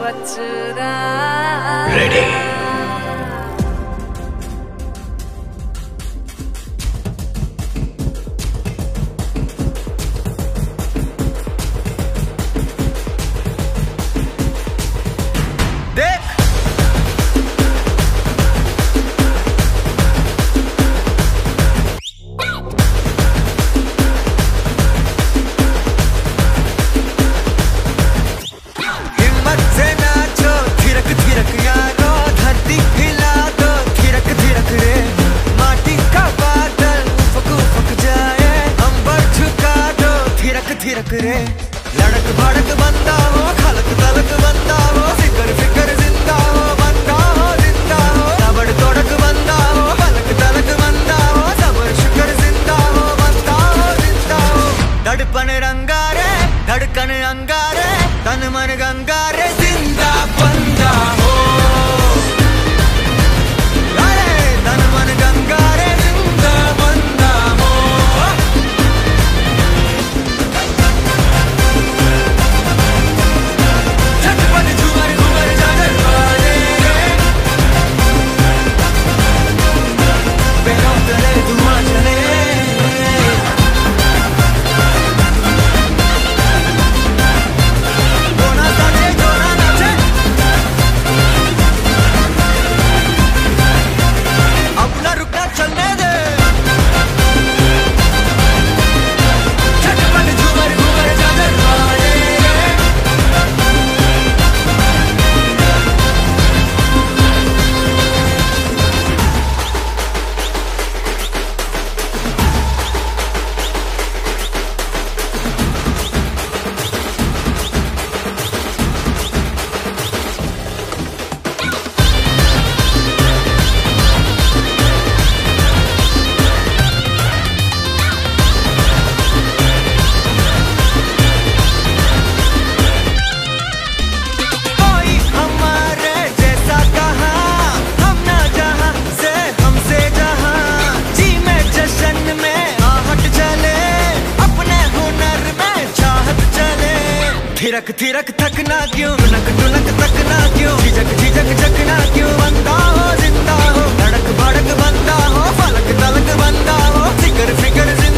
बचदा रेडी रे लड़क भड़क बंदा हो खलक तलक बंदा हो फिकर फिकर जिंदा हो बंदा हो जिंदा हो तबड़ तोड़क बंदा हो पलक तलक बंदा हो सबर शुक्र जिंदा हो बंदा हो जिंदा हो धड़पन रंगारे धड़कन अंगारे तन मन गंगारे जिंदा बंदा हो अरे तन मन गंगारे जिंदा बंदा हो थिरक थिरक थकना क्यों टुनक टुनक तकना क्यों झिझक झिझक झकना क्यों बंदा हो जिंदा हो धड़क भड़क बंदा हो फलक तलक बंदा हो फिकर फिकर